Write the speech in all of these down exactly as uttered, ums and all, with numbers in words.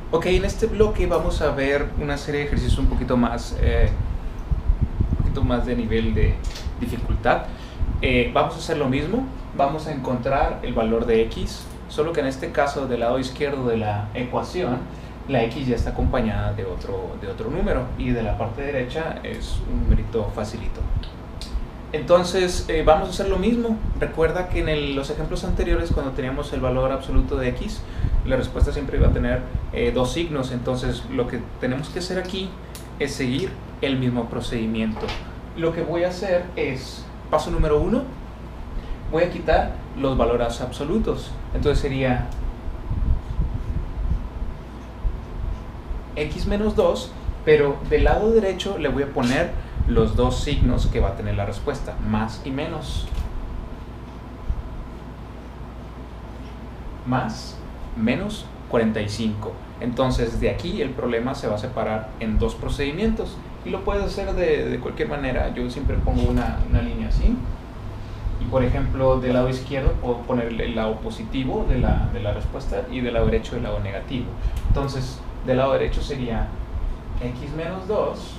Ok, en este bloque vamos a ver una serie de ejercicios un poquito más, eh, un poquito más de nivel de dificultad. Eh, vamos a hacer lo mismo, vamos a encontrar el valor de x, solo que en este caso del lado izquierdo de la ecuación, la x ya está acompañada de otro, de otro número, y de la parte derecha es un numerito facilito. Entonces eh, vamos a hacer lo mismo. Recuerda que en el, los ejemplos anteriores, cuando teníamos el valor absoluto de x, la respuesta siempre iba a tener eh, dos signos. Entonces lo que tenemos que hacer aquí es seguir el mismo procedimiento. Lo que voy a hacer es, paso número uno, voy a quitar los valores absolutos. Entonces sería x menos dos, pero del lado derecho le voy a poner los dos signos que va a tener la respuesta, más y menos. Más, menos cuarenta y cinco. Entonces de aquí el problema se va a separar en dos procedimientos, y lo puedes hacer de, de cualquier manera. Yo siempre pongo una, una línea así, y por ejemplo del lado izquierdo puedo poner el lado positivo de la, de la respuesta, y del lado derecho el lado negativo. Entonces del lado derecho sería x menos dos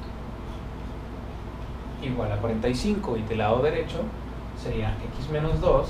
igual a cuarenta y cinco, y del lado derecho sería x menos dos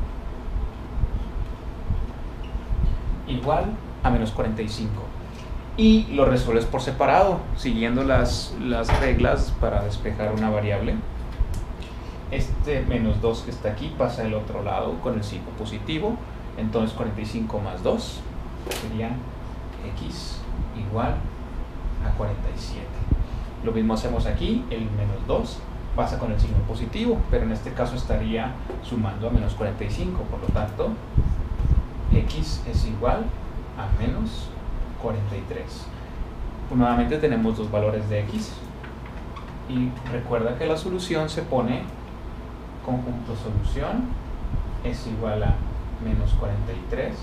igual a menos cuarenta y cinco. Y lo resuelves por separado, siguiendo las, las reglas para despejar una variable. Este menos dos que está aquí pasa al otro lado con el signo positivo. Entonces cuarenta y cinco más dos sería x igual a cuarenta y siete. Lo mismo hacemos aquí, el menos dos pasa con el signo positivo, pero en este caso estaría sumando a menos cuarenta y cinco, por lo tanto x es igual a menos cuarenta y tres. Pues nuevamente tenemos dos valores de x, y recuerda que la solución se pone conjunto solución es igual a menos cuarenta y tres,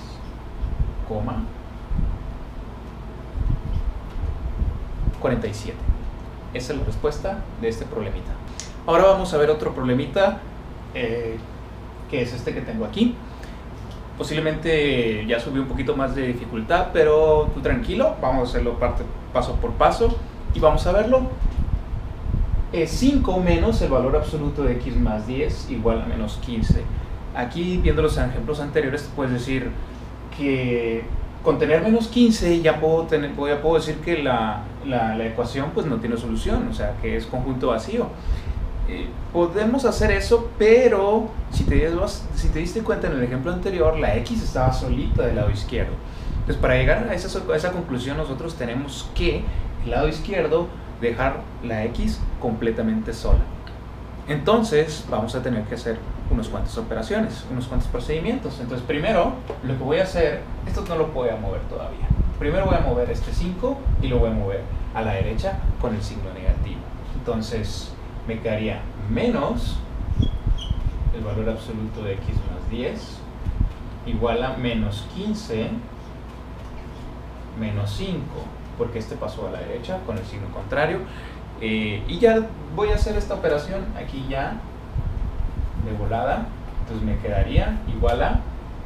cuarenta y siete. Esa es la respuesta de este problemita. Ahora vamos a ver otro problemita, eh, que es este que tengo aquí. Posiblemente ya subí un poquito más de dificultad, pero tú tranquilo, vamos a hacerlo parte, paso por paso, y vamos a verlo. Es cinco menos el valor absoluto de x más diez igual a menos quince. Aquí, viendo los ejemplos anteriores, puedes decir que con tener menos quince ya puedo, tener, ya puedo decir que la, la, la ecuación pues no tiene solución, o sea que es conjunto vacío. Eh, podemos hacer eso, pero si te, si te diste cuenta en el ejemplo anterior, la x estaba solita del lado izquierdo. Entonces para llegar a esa, a esa conclusión, nosotros tenemos que el lado izquierdo dejar la x completamente sola. Entonces vamos a tener que hacer unas cuantas operaciones, unos cuantos procedimientos. Entonces primero lo que voy a hacer, esto no lo voy a mover todavía. Primero voy a mover este cinco y lo voy a mover a la derecha con el signo negativo. Entonces me quedaría menos el valor absoluto de x más diez igual a menos quince menos cinco, porque este pasó a la derecha con el signo contrario. Eh, y ya voy a hacer esta operación aquí ya de volada. Entonces me quedaría igual a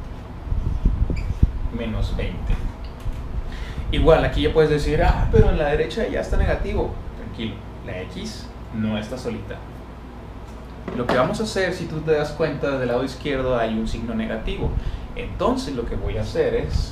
menos veinte. Igual aquí ya puedes decir, ah, pero en la derecha ya está negativo. Tranquilo, la x no está solita. Lo que vamos a hacer, si tú te das cuenta, del lado izquierdo hay un signo negativo. Entonces lo que voy a hacer es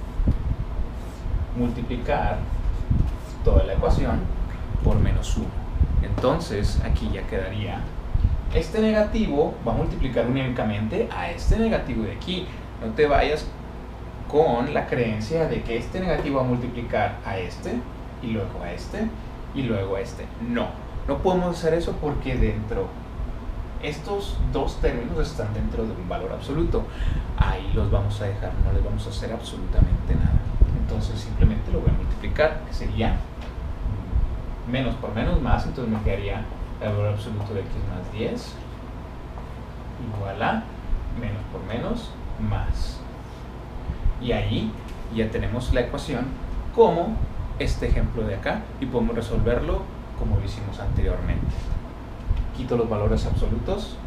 multiplicar toda la ecuación por menos uno. Entonces aquí ya quedaría, este negativo va a multiplicar únicamente a este negativo de aquí. No te vayas con la creencia de que este negativo va a multiplicar a este, y luego a este, y luego a este. No, no podemos hacer eso, porque dentro, estos dos términos están dentro de un valor absoluto. Ahí los vamos a dejar, no les vamos a hacer absolutamente nada. Entonces simplemente lo voy a multiplicar, que sería menos por menos más. Entonces me quedaría el valor absoluto de x más diez igual a menos por menos más. Y ahí ya tenemos la ecuación como este ejemplo de acá, y podemos resolverlo como lo hicimos anteriormente. Quito los valores absolutos,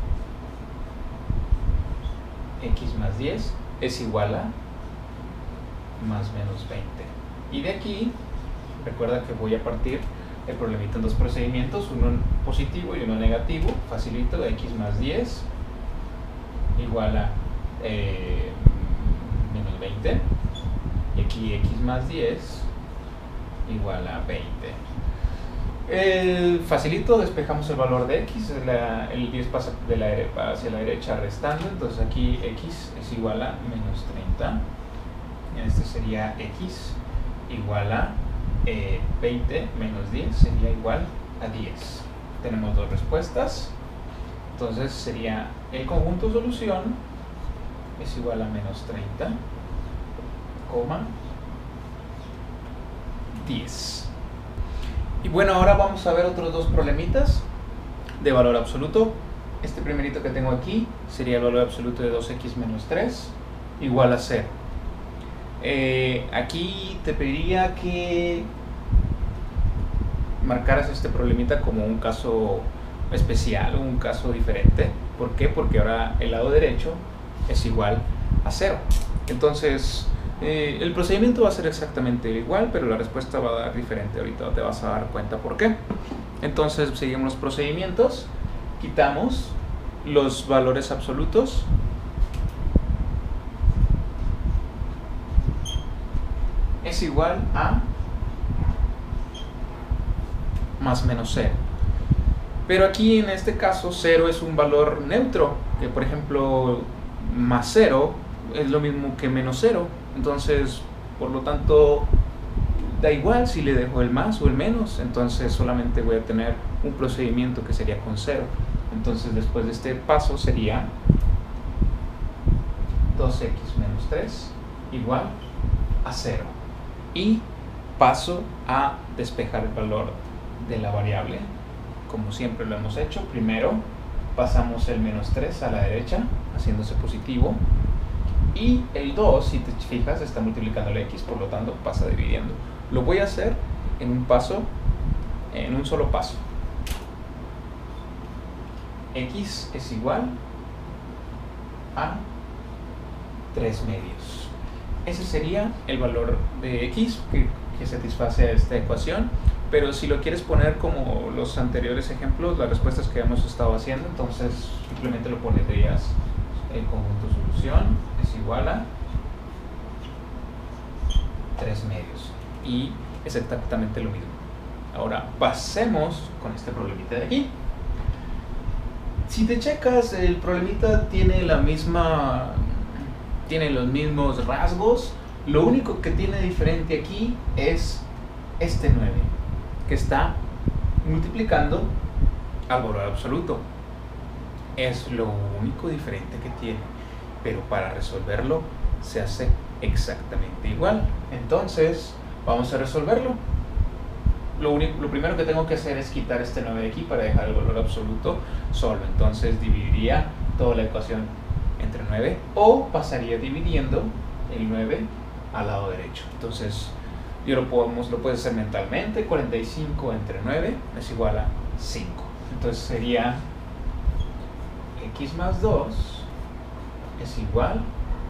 x más diez es igual a más menos veinte. Y de aquí, recuerda que voy a partir el problemita en dos procedimientos, uno positivo y uno negativo. Facilito, x más diez igual a eh, menos veinte. Y aquí x más diez igual a veinte. El facilito, despejamos el valor de x, la, el diez pasa de la, hacia la derecha restando, entonces aquí x es igual a menos treinta. Este sería x igual a eh, veinte menos diez sería igual a diez. Tenemos dos respuestas, entonces sería el conjunto solución es igual a menos treinta, diez. Y bueno, ahora vamos a ver otros dos problemitas de valor absoluto. Este primerito que tengo aquí sería el valor absoluto de dos x menos tres igual a cero. Eh, aquí te pediría que marcaras este problemita como un caso especial, un caso diferente. ¿Por qué? Porque ahora el lado derecho es igual a cero. Entonces, eh, el procedimiento va a ser exactamente igual, pero la respuesta va a dar diferente. Ahorita te vas a dar cuenta por qué. Entonces, seguimos los procedimientos. Quitamos los valores absolutos. Es igual a más menos cero. Pero aquí en este caso cero es un valor neutro, que por ejemplo más cero es lo mismo que menos cero. Entonces, por lo tanto, da igual si le dejo el más o el menos. Entonces solamente voy a tener un procedimiento que sería con cero. Entonces después de este paso sería dos x menos tres igual a cero. Y paso a despejar el valor de la variable, como siempre lo hemos hecho. Primero pasamos el menos tres a la derecha, haciéndose positivo. Y el dos, si te fijas, está multiplicando la x, por lo tanto pasa dividiendo. Lo voy a hacer en un paso, en un solo paso. X es igual a tres medios. Ese sería el valor de x que, que satisface a esta ecuación. Pero si lo quieres poner como los anteriores ejemplos, las respuestas que hemos estado haciendo, entonces simplemente lo pondrías el conjunto solución es igual a tres medios. Y es exactamente lo mismo. Ahora pasemos con este problemita de aquí. Si te checas, el problemita tiene la misma, tiene los mismos rasgos. Lo único que tiene diferente aquí es este nueve, que está multiplicando al valor absoluto. Es lo único diferente que tiene, pero para resolverlo se hace exactamente igual. Entonces vamos a resolverlo. Lo, único, lo primero que tengo que hacer es quitar este nueve de aquí para dejar el valor absoluto solo. Entonces dividiría toda la ecuación entre nueve, o pasaría dividiendo el nueve al lado derecho. Entonces yo lo, podemos, lo puedes hacer mentalmente. Cuarenta y cinco entre nueve es igual a cinco. Entonces sería x más dos es igual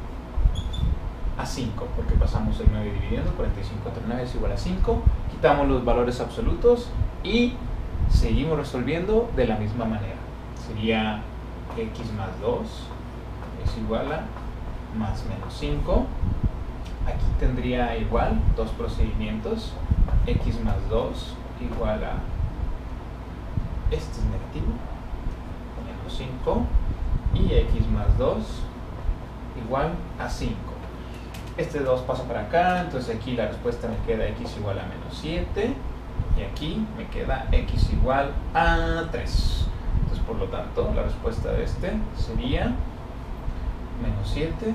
a cinco, porque pasamos el nueve dividiendo. Cuarenta y cinco entre nueve es igual a cinco. Quitamos los valores absolutos y seguimos resolviendo de la misma manera. Sería x más dos es igual a más menos cinco. Aquí tendría igual dos procedimientos. X más dos igual a, este es negativo, menos cinco, y x más dos igual a cinco. Este dos pasa para acá, entonces aquí la respuesta me queda x igual a menos siete, y aquí me queda x igual a tres. Entonces, por lo tanto, la respuesta de este sería menos siete,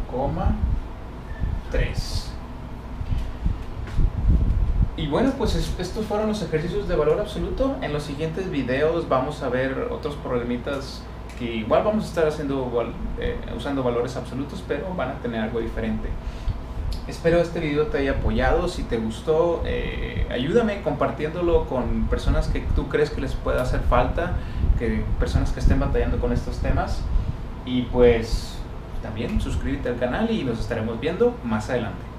tres. Y bueno, pues estos fueron los ejercicios de valor absoluto. En los siguientes videos vamos a ver otros problemitas que igual vamos a estar haciendo eh, usando valores absolutos, pero van a tener algo diferente. Espero este video te haya apoyado. Si te gustó, eh, ayúdame compartiéndolo con personas que tú crees que les pueda hacer falta, que personas que estén batallando con estos temas. Y pues también suscríbete al canal y nos estaremos viendo más adelante.